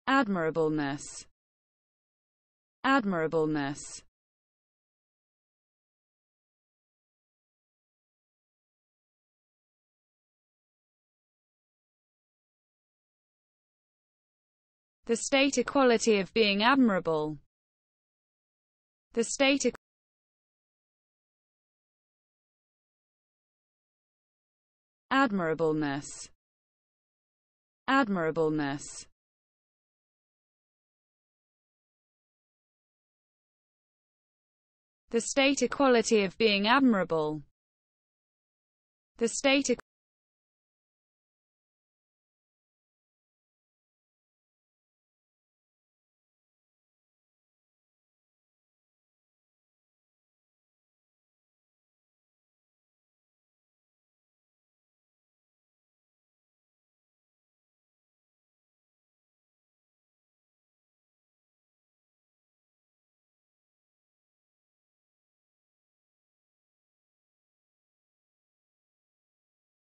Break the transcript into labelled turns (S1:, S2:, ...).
S1: admirableness, admirableness, the state or quality of being admirable, the state or admirableness, admirableness, the state or quality of being admirable, the state or